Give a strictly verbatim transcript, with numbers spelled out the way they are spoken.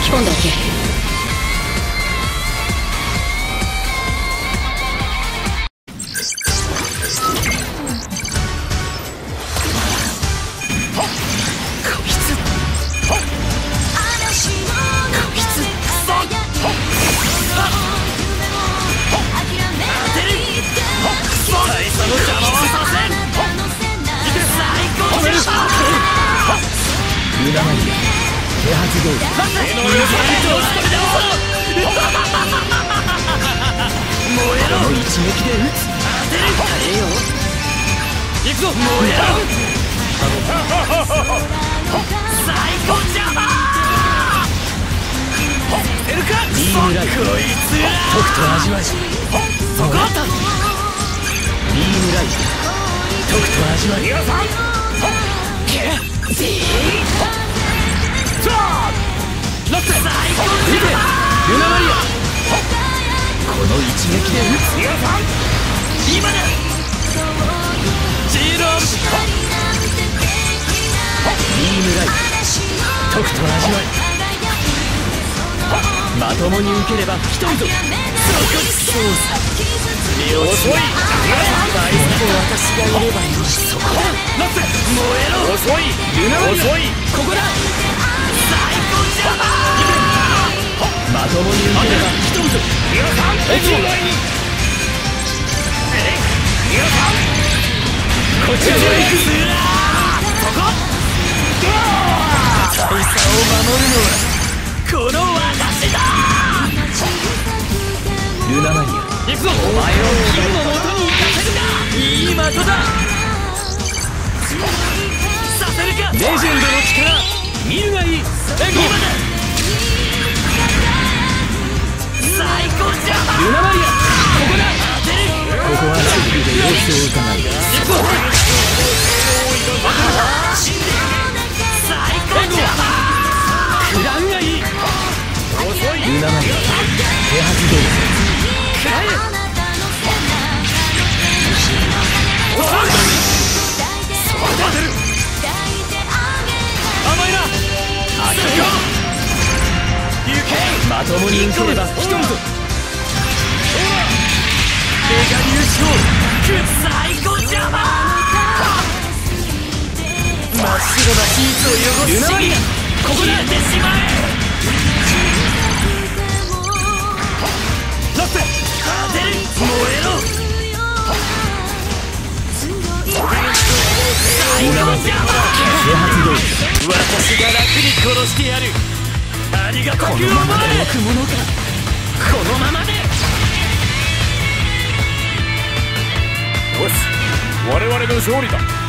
き込んでおけ。 ルナマリア手はず通りこの一撃で撃つ。行くぞ。燃えろ。最高じゃ。出るか。ビームライト。こいつらとくと味わい。そこあった。ビームライトとくと味わい。皆さんラスト最高見てルナマリアこの一撃で撃つ。皆さん今だ。ジーロンビームライトとくと味わい。まともに受ければ吹き飛ぶぞ。そこちそうさ遅い。大スポ私がいればいい。そこだ。ラスト燃えろ。遅いルナマリア遅い。ここだ。まともに受ければ吹き飛ぶぞ。皆さんこっちに皆さんこっちに行く。そこ大差を守るのはこの私だ。ルナマリア行くぞ。お前をキルの元に行かせるか。いい的だ。させるか。レジェンドの力見るがいい。今だ。最高じゃ。ルナマリアここだ。ここはライフで様子を伺う。最高じゃ。クラウンがいい。ルナマリア手はずどうぞ。くらえ。おっそうだ。甘いな。あきよまともに受ければ吹き飛ぶぞ。メガ粒子を最高邪魔。真っ白なシーツを汚すルナマリアここだ。消えてしまえ。ラスト当てる。燃えろ。最高邪魔。手はずどうぞ。私が楽に殺してやる。ありがとう。このままで置くものか。このままで。 よし我々の勝利だ。